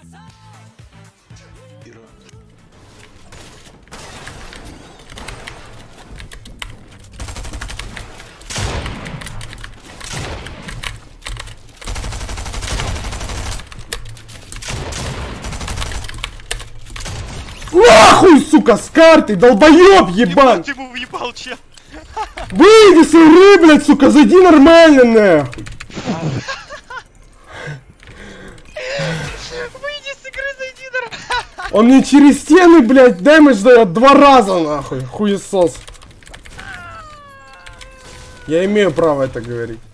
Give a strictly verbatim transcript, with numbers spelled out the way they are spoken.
Нахуй, сука, с карты, долбоёб ебан! Ты ему въебал, че? Выйди с игры, блядь, сука, зайди нормально, нахуй! Выйди с игры, зайди нормально! Он мне через стены, блядь, дэмэдж дает два раза, нахуй, хуесос. Я имею право это говорить.